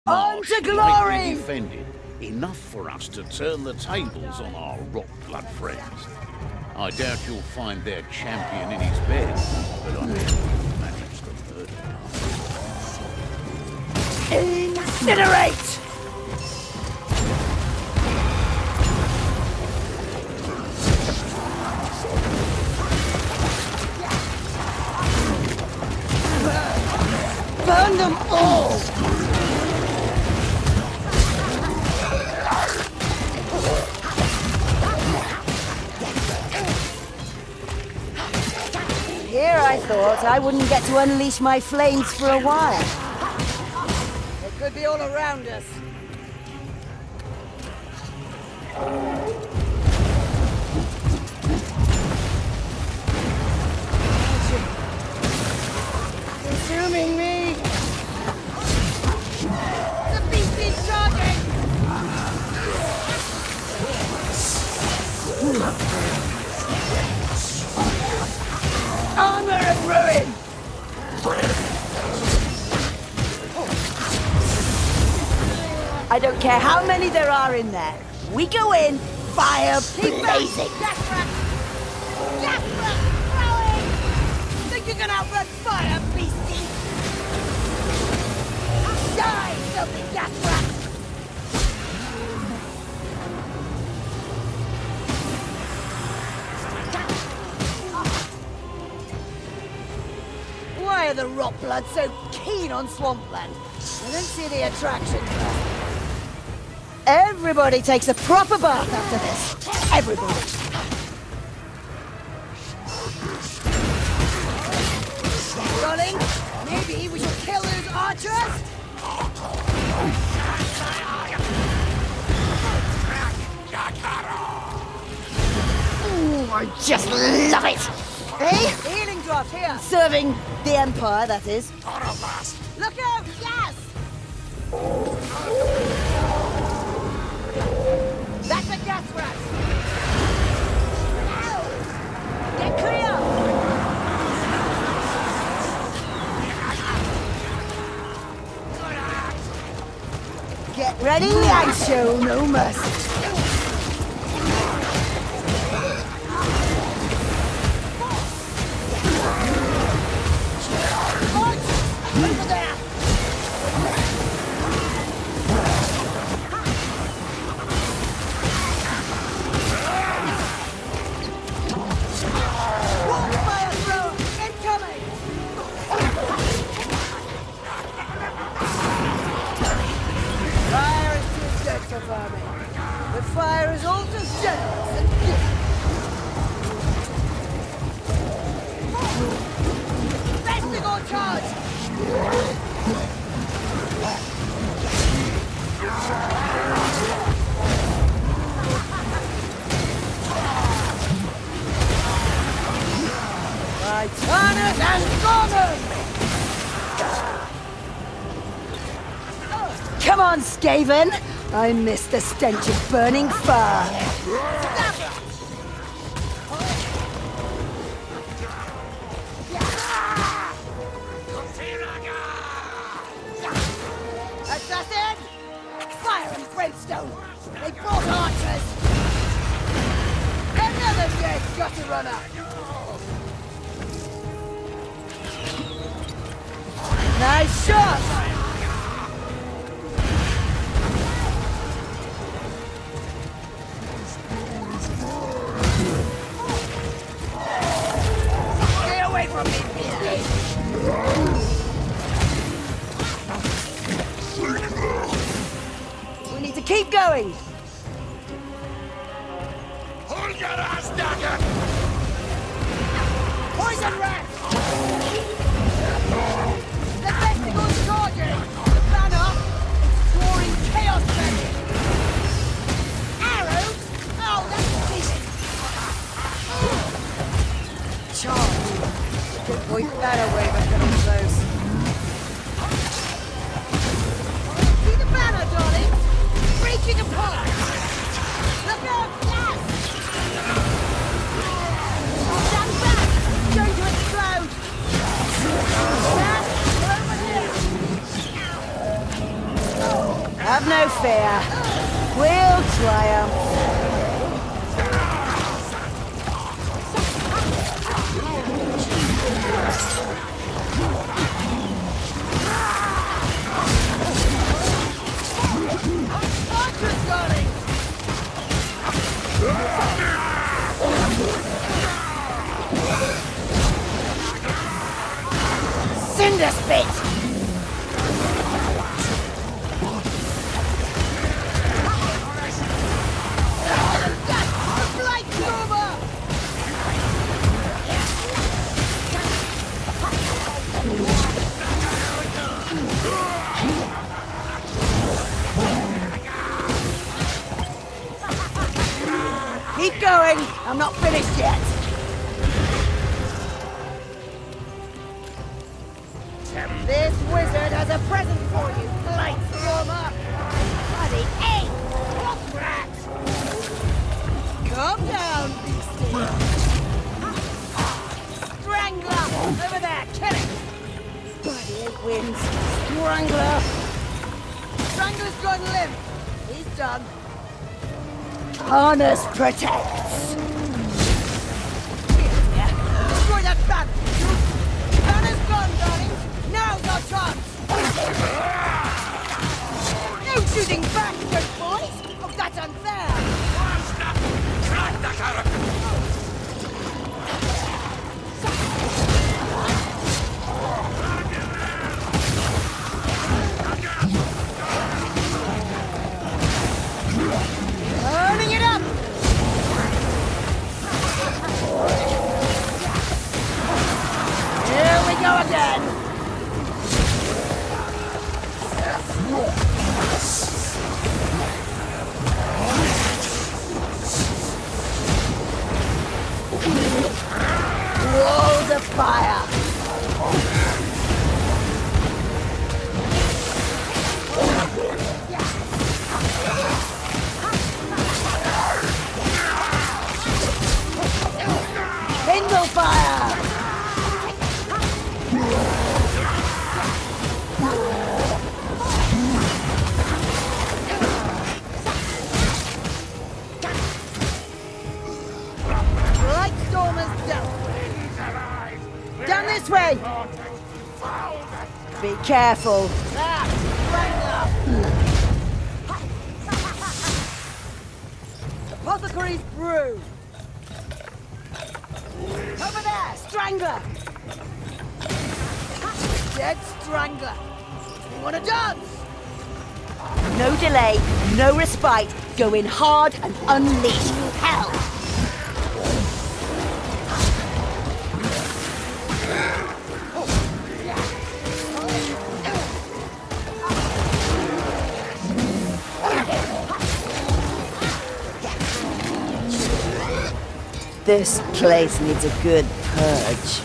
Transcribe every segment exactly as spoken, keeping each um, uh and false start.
On to glory! Defended, enough for us to turn the tables on our rock blood friends. I doubt you'll find their champion in his bed, but I mean, managed to murder. Incinerate! Burn them all! Here I thought I wouldn't get to unleash my flames for a while. They could be all around us. Consuming me! The beast is charging! Armor of ruin! I don't care how many there are in there. We go in, fire blazing! Jasper! Jasper! Throwing! Think you can outrun fire, beastie? Die, filthy Jasper! Why are the Rotblood so keen on Swampland? I don't see the attraction. Everybody takes a proper bath after this. Everybody. Darling, maybe we should kill those archers? Ooh, I just love it! Hey? Healing draft here. Serving the Empire, that is. Look out! Yes! That's a gas rat! Get clear! Get ready and show no mercy. Over there! Fire thrower incoming! Fire is too gentle for me. The fire is all too generous and good. Vestigal charge! Titanus and Gorgon! Come on, Skaven! I miss the stench of burning fire. Assassin! Fire and brimstone! They brought archers! Another dead gutter runner! Nice shot! Stay away from me, beastie! We need to keep going! Hold your ass, dagger! Poison rat! The Vestigals charging! The banner is drawing chaos magic! Arrows? Oh, that's decent! Charge! Good boy, banner waver coming close. See the banner, darling? Reaching apart! Look out! Yes! Stand back! It's going to explode! Have no fear. We'll triumph. Cinder Spit! Keep going! I'm not finished yet! This wizard has a present for you, Blightstormer! Bloody ape! Rock rat! Calm down, beastie! Strangler! Over there, kill it! Bloody ape wins! Strangler! Strangler's gone limp! He's done! Harness protects! Destroy that banner! Banner's gone, darling! Now's our chance! No shooting back, good boys! Oh, that's unfair! Turning it up! Here we go again! Walls of fire! Kindle fire! Blightstormer's down. Down this way! Be careful. Ah, Apothecary's brew. Over there, Strangler! Dead Strangler! You wanna dance? No delay, no respite. Go in hard and unleash hell! This place needs a good purge.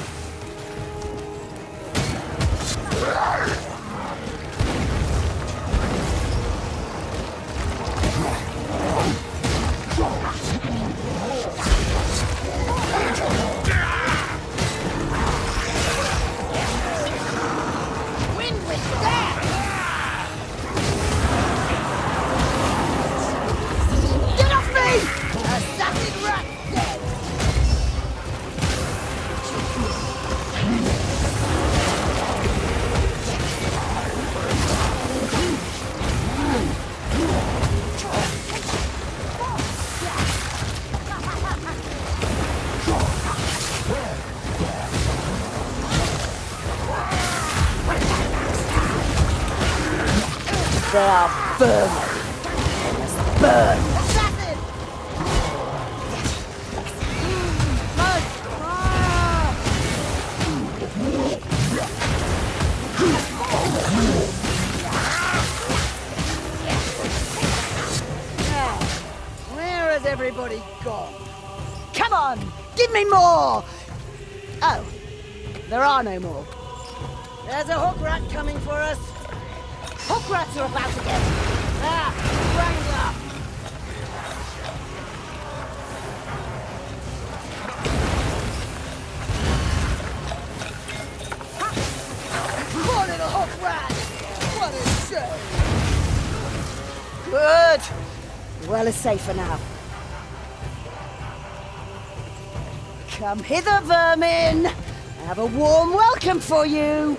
They are burning. They must burn. Assassin! Mud! Now, where has everybody gone? Come on! Give me more! Oh, there are no more. There's a hook rat coming for us. Hook rats are about to get... Ah! Strangler! Poor little hook rat! What a shame! Good. Well is safer now. Come hither, vermin. I have a warm welcome for you.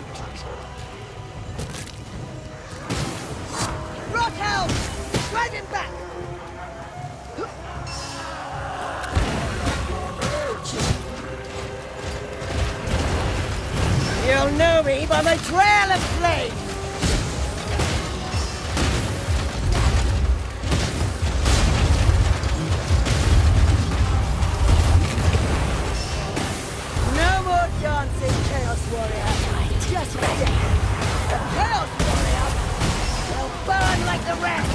Rothelm! Drive him back! You'll know me by my trail of flame! No more dancing, Chaos Warrior. Just ready. The Chaos Warrior will burn like the rest.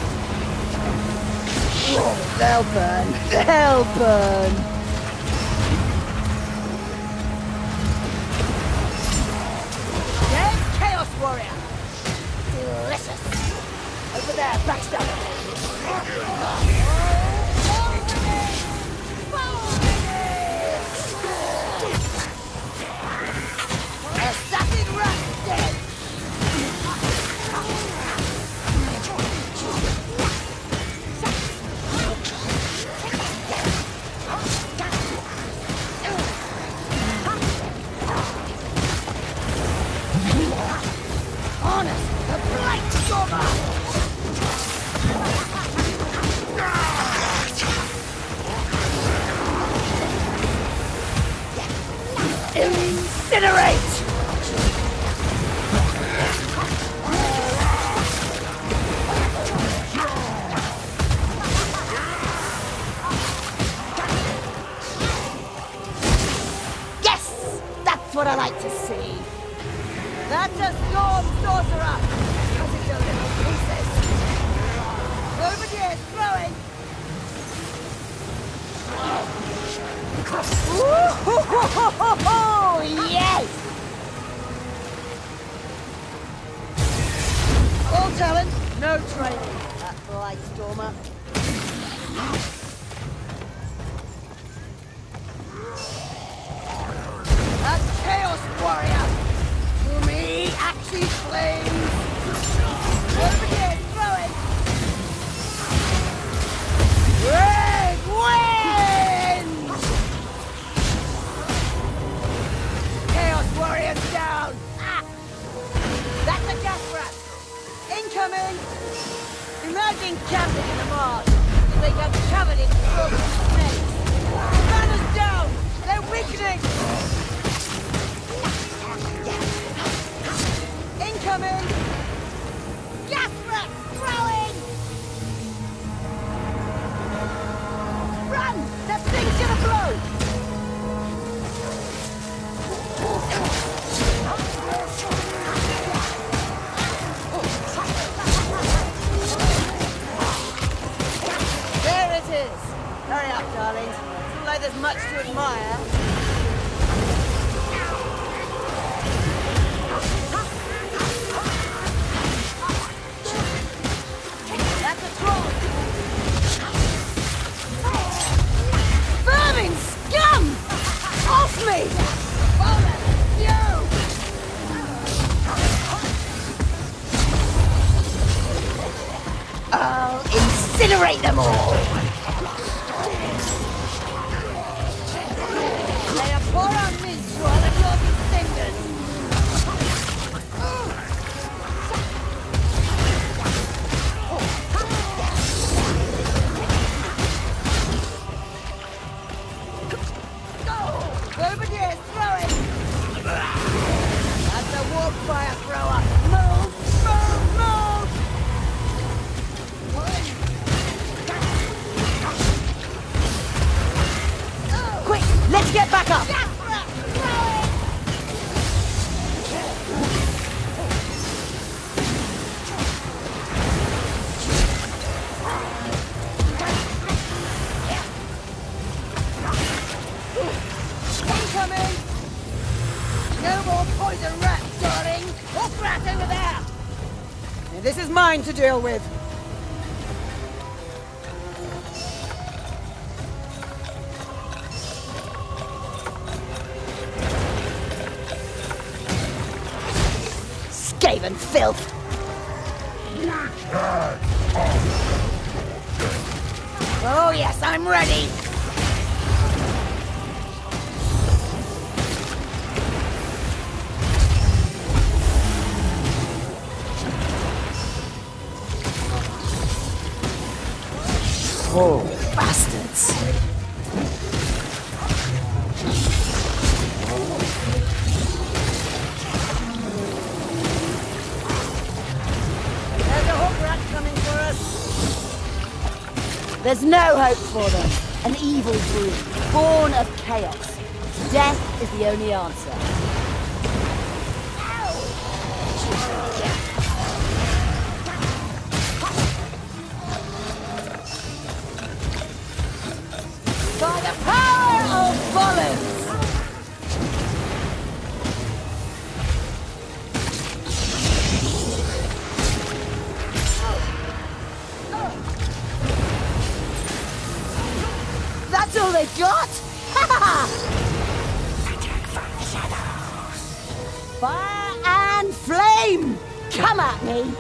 Oh, they'll burn. They'll burn. There's Chaos Warrior. Delicious. Over there, backstabber. Assassin Rat dead! Honest, the Blight Stormer! Incinerate! Yes! That's what I like to see. That's a storm sorcerer! Cut it to little pieces. Over here, throwing! Ooh, yes! All talent, no training. That Blight Stormer. A Chaos Warrior! To me, Axis Flames! Over here, throwing! Red Wind! Chaos Warriors down! Ah! That's a gas rat! Incoming! Imagine camping in the marsh. They got covered in frozen snakes. Banners down! They're weakening! Incoming! Gas rat throwing! Run! That thing's gonna blow! There it is! Hurry up, darlings. It's not like there's much to admire. That's a troll! Vermin scum! Off me! Bonus! You! I'll incinerate them all! Lay a pour on me, swallow your descendants! Over here, throwing! That's a warp fire thrower! Move! Move! Move! Quick! Let's get back up! Incoming! No more poison rats, darling! Wolf rat over there! Now, this is mine to deal with. Skaven filth! Oh yes, I'm ready! Oh, bastards! There's a hook rat coming for us! There's no hope for them. An evil brood, born of chaos. Death is the only answer. By the power of Volans! That's all they've got? Attack from the shadows! Fire and flame! Come at me!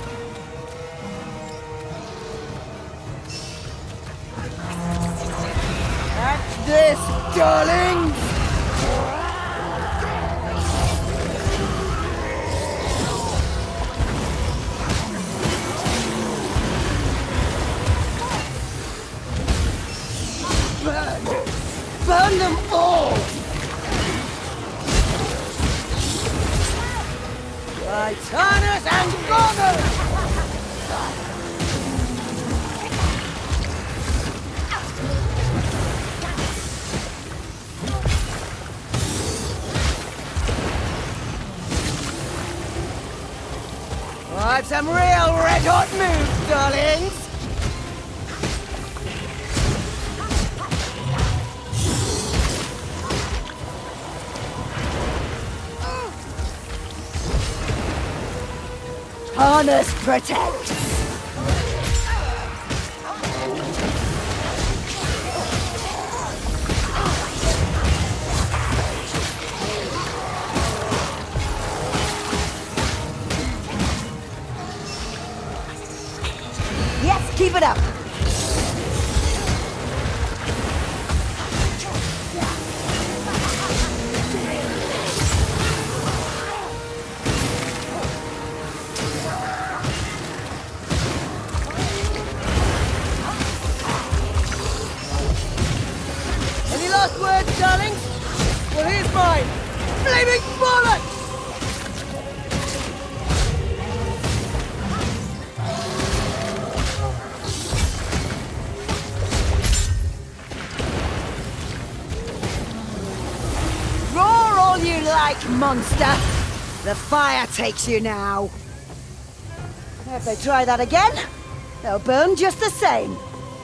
That's this, darling! Burn! Burn them all! Titanus and Gorgon! I've some real red-hot moves, darlings! Harness protect! Yes, keep it up! Last words, darling? Well, here's mine. Flaming bollocks! Roar all you like, monster. The fire takes you now. If they try that again, they'll burn just the same.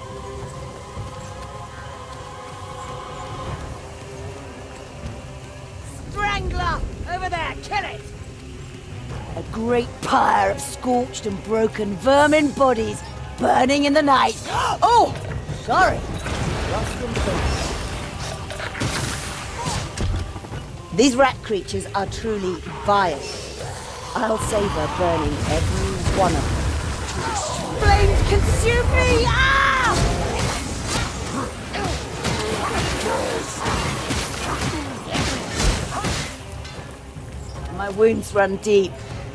Over there, kill it! A great pyre of scorched and broken vermin bodies burning in the night. Oh! Sorry. Lost in thought. These rat creatures are truly vile. I'll savor burning every one of them. Flames consume me! Ah! My wounds run deep.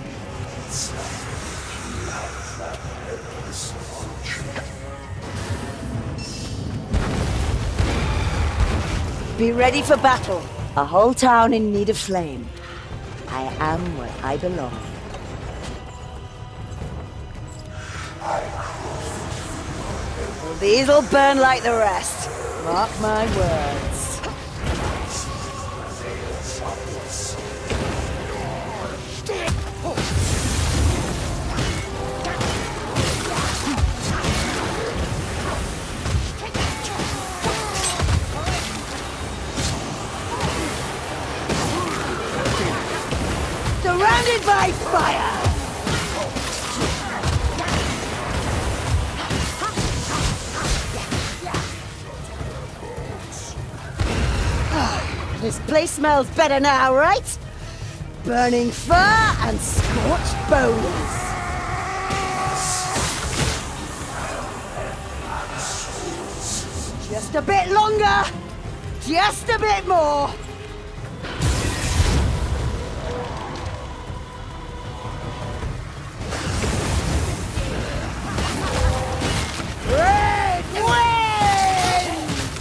Be ready for battle. A whole town in need of flame. I am where I belong. Well, these'll burn like the rest. Mark my words. Surrounded by fire! This place smells better now, right? Burning fur and scorched bones. Just a bit longer! Just a bit more! Red win!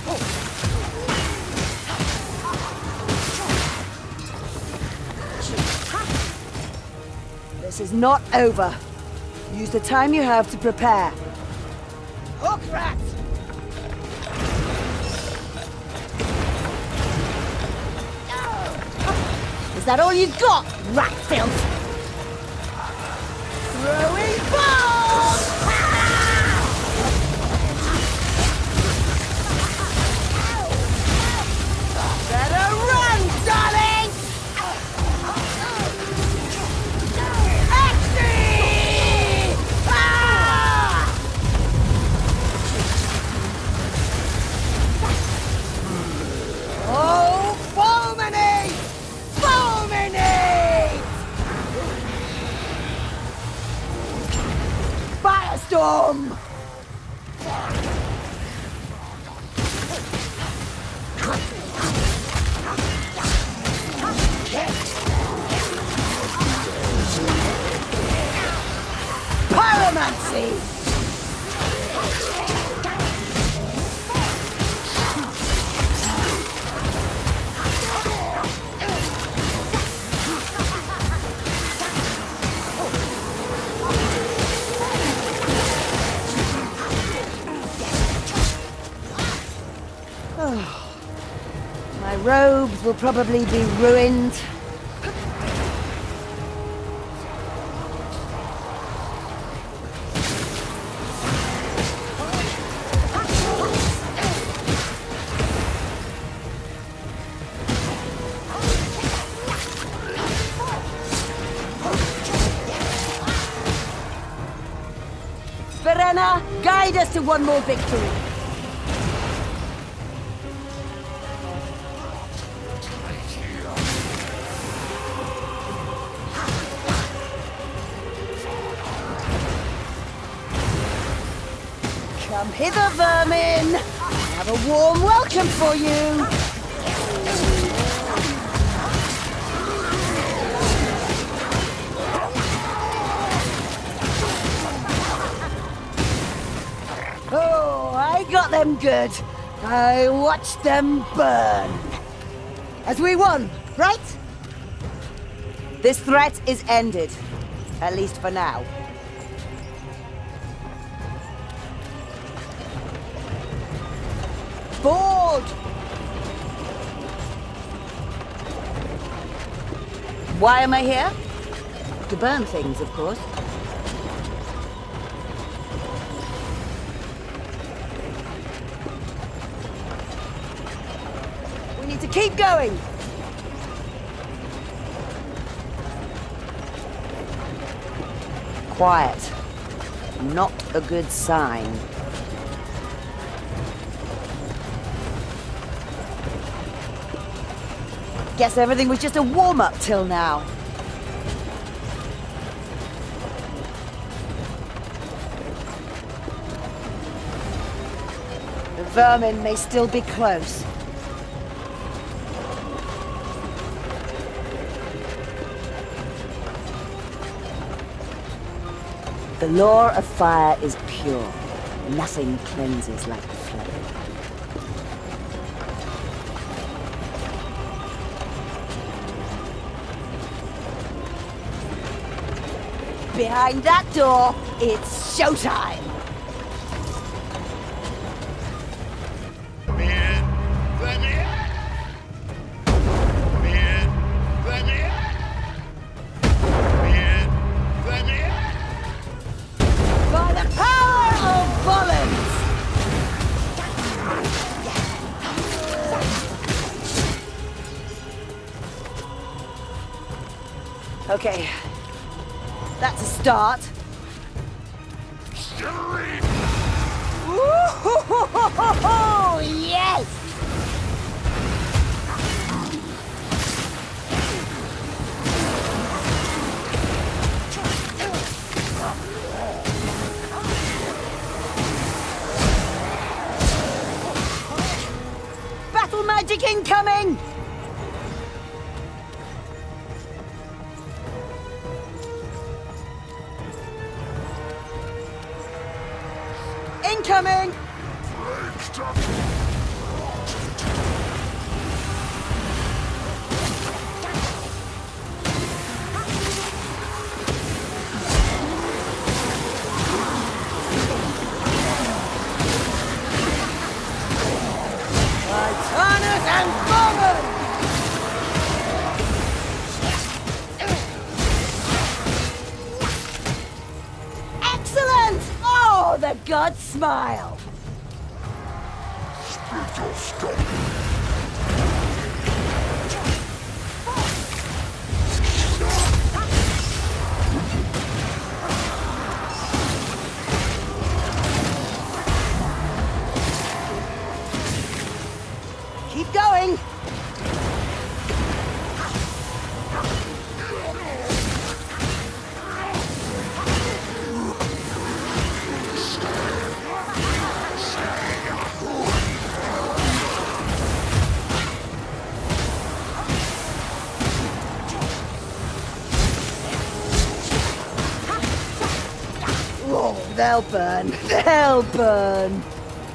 This is not over. Use the time you have to prepare. Hook rat! Is that all you got, rat filth? Throwing balls! Better run, darling! Axie! Ah! Oh, fulminate! Fulminate! Firestorm! Pyromancy! My robes will probably be ruined. Verena, guide us to one more victory. Come hither, vermin! I have a warm welcome for you! Oh, I got them good. I watched them burn. As we won, right? This threat is ended. At least for now. Board! Why am I here? To burn things, of course. We need to keep going! Quiet. Not a good sign. Guess everything was just a warm-up till now. The vermin may still be close. The law of fire is pure. Nothing cleanses like the flame. Behind that door, it's showtime! Man, let me Man, let me Man, let me By the power of Volans! Okay. That's a start. Ooh, yes! Magic incoming! Incoming! Titanus and Gorgon! Excellent! Oh, the gods smile! Keep going! Oh, they'll burn. They'll burn.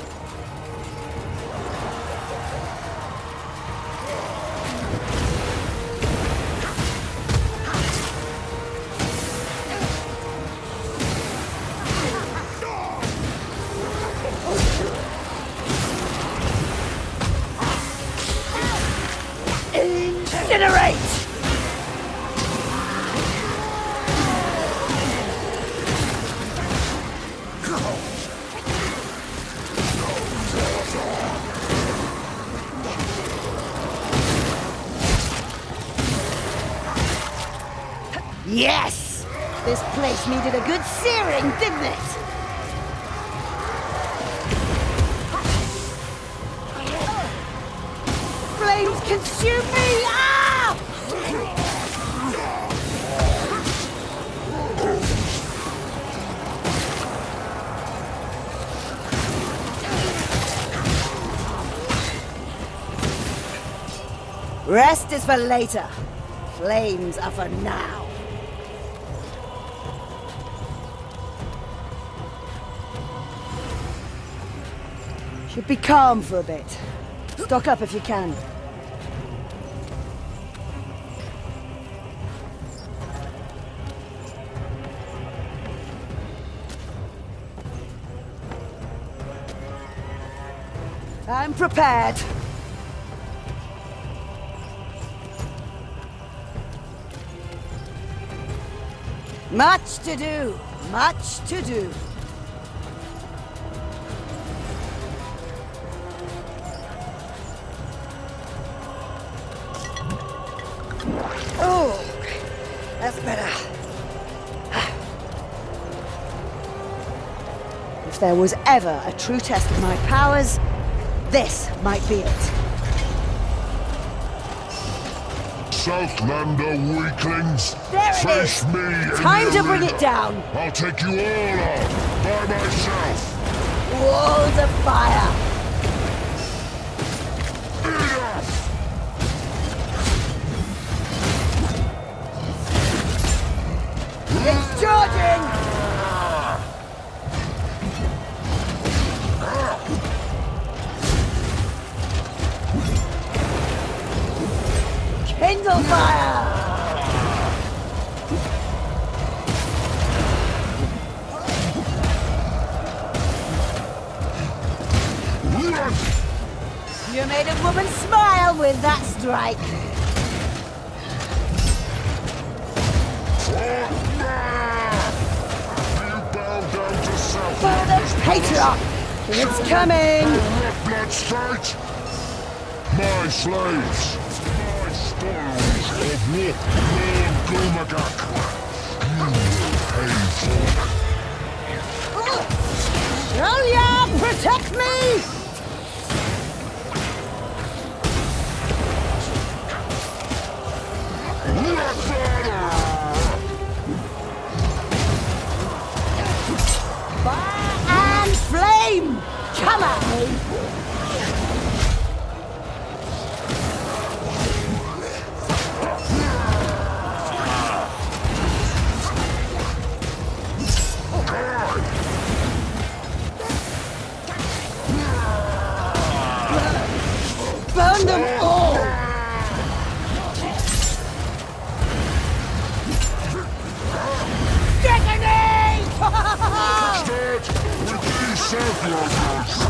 Incinerate! Yes! This place needed a good searing, didn't it? Flames consume me! Ah! Rest is for later. Flames are for now. Should be calm for a bit. Stock up if you can. I'm prepared. Much to do, much to do. Oh, that's better. If there was ever a true test of my powers, this might be it. Southlander weaklings, There it face is. me in Time the to bring arena. it down. I'll take you all on by myself. Walls of fire. It's charging. Kindle fire! You made a woman smile with that strike. You bow down to self. For the Patriarch! It's coming! Blood straight. My slaves. My stones of Lord Gulmagak. You will pay for. Shulya, protect me! Fire and flame! Come at me! them all! Detonate! Start with these circles.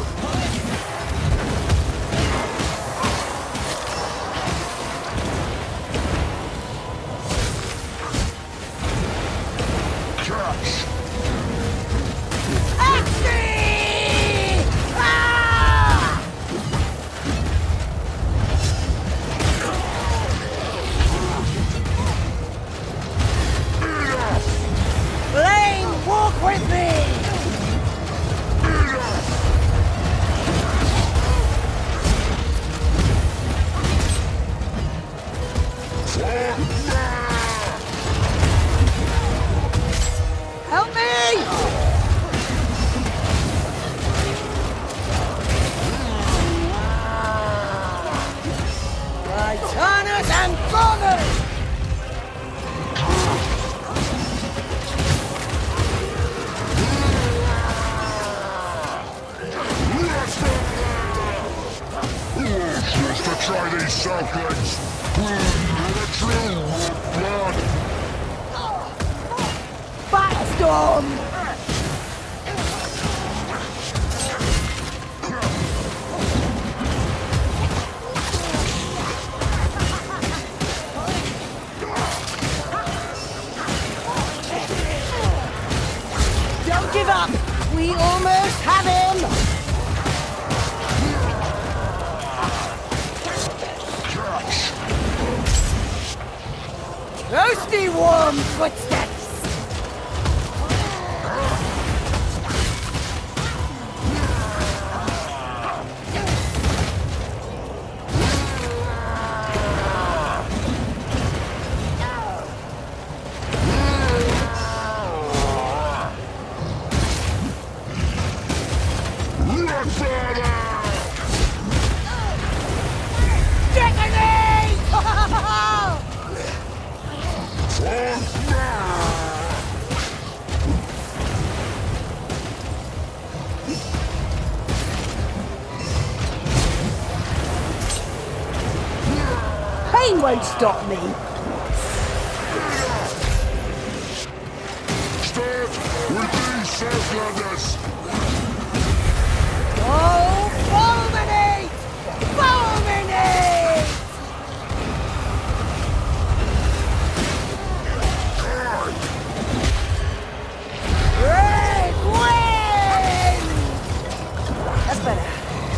With me! Help me! Titanos and Gorgons! To try these Southlands. The true blood. Backstorm! Don't give up! We almost have him! Roasty warm footsteps! Pain won't stop me. Start with these Southlanders. Oh, fulminate! Fulminate! Red wind! That's better.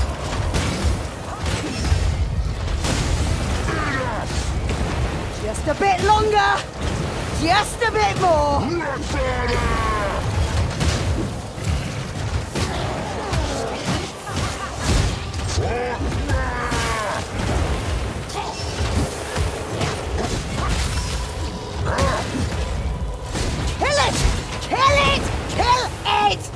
Just a bit longer! Just a bit more! Kill it! Kill it! Kill it!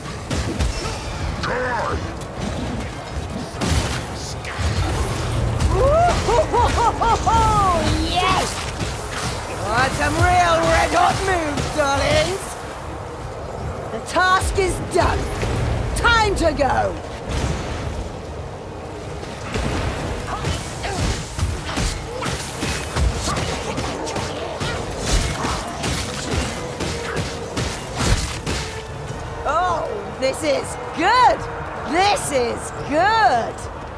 Yes! What some real red-hot moves, darlings! The task is done. Time to go! Oh, this is good! This is good!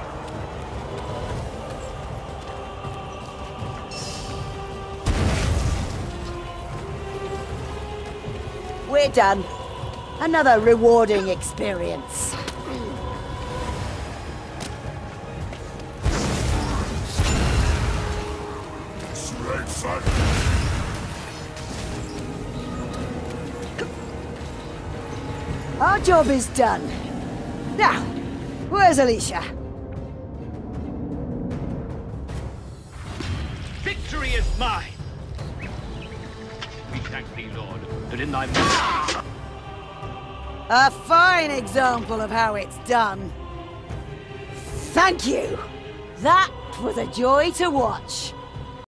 We're done. Another rewarding experience. Our job is done. Now, where's Alicia? Victory is mine! We thank thee, Lord, that in thy mercy... A fine example of how it's done. Thank you. That was a joy to watch.